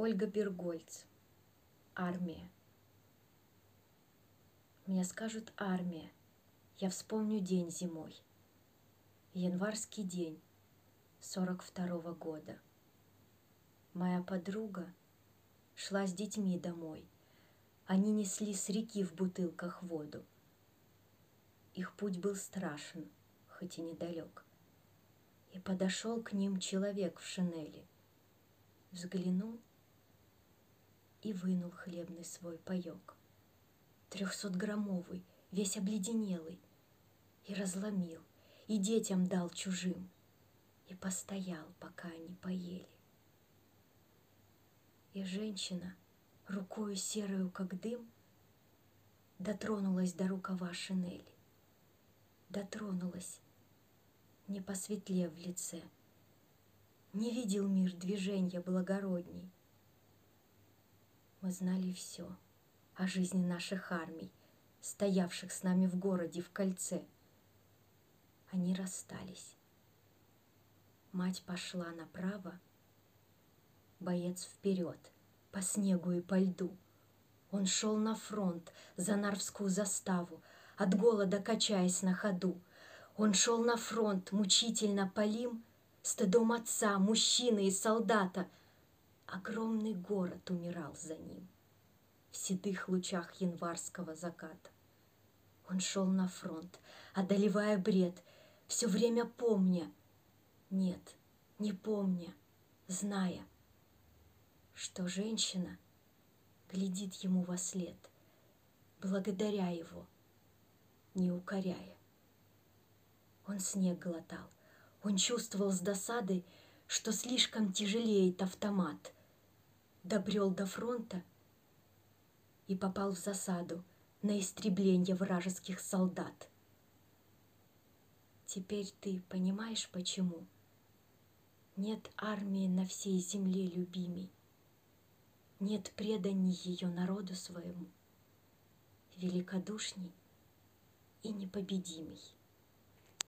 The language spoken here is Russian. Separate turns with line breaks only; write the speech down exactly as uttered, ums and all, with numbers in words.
Ольга Бергольц. Армия. Мне скажут армия, я вспомню день зимой. Январский день сорок второго года. Моя подруга шла с детьми домой. Они несли с реки в бутылках воду. Их путь был страшен, хоть и недалек. И подошел к ним человек в шинели. Взглянул и вынул хлебный свой паёк, трехсотграммовый, весь обледенелый, и разломил, и детям дал чужим, и постоял, пока они поели. И женщина, рукою серою, как дым, дотронулась до рукава шинели, дотронулась, не посветлев в лице, не видел мир движения благородней. Мы знали все о жизни наших армий, стоявших с нами в городе в кольце. Они расстались. Мать пошла направо, боец вперед, по снегу и по льду. Он шел на фронт, за Нарвскую заставу, от голода качаясь на ходу. Он шел на фронт, мучительно полим, стыдом отца, мужчины и солдата. Огромный город умирал за ним в седых лучах январского заката. Он шел на фронт, одолевая бред, все время помня, нет, не помня, зная, что женщина глядит ему вослед, благодаря его, не укоряя. Он снег глотал, он чувствовал с досадой, что слишком тяжелеет автомат. Добрел до фронта и попал в засаду на истребление вражеских солдат. Теперь ты понимаешь, почему нет армии на всей земле любимей, нет преданий ее народу своему, великодушней и непобедимей.